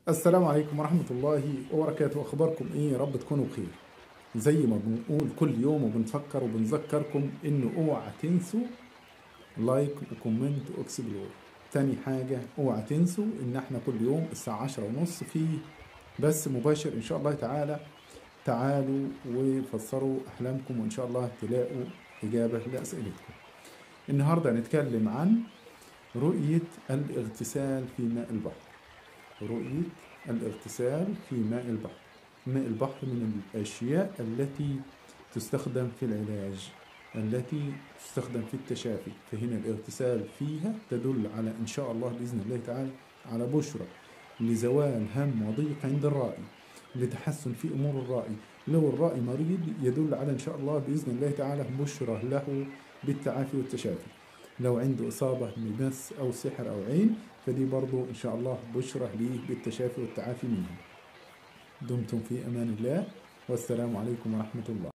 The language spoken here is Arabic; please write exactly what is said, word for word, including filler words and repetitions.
السلام عليكم ورحمة الله وبركاته. أخباركم إيه؟ يا رب تكونوا بخير. زي ما بنقول كل يوم وبنفكر وبنذكركم إنه أوعى تنسوا لايك وكومنت وإكسبلور. تاني حاجة أوعى تنسوا إن إحنا كل يوم الساعة عشرة ونص فيه بث مباشر إن شاء الله تعالى. تعالوا وفسروا أحلامكم وإن شاء الله تلاقوا إجابة لأسئلتكم. النهاردة هنتكلم عن رؤية الاغتسال في ماء البحر. رؤية الاغتسال في ماء البحر. ماء البحر من الأشياء التي تستخدم في العلاج، التي تستخدم في التشافي، فهنا الاغتسال فيها تدل على إن شاء الله بإذن الله تعالى على بشرى لزوال هم وضيق عند الرائي، لتحسن في أمور الرائي. لو الرائي مريض يدل على إن شاء الله بإذن الله تعالى بشرى له بالتعافي والتشافي. لو عنده إصابة بمس أو سحر أو عين فدي برضو إن شاء الله بشرى ليه بالتشافي والتعافي منه. دمتم في أمان الله والسلام عليكم ورحمة الله.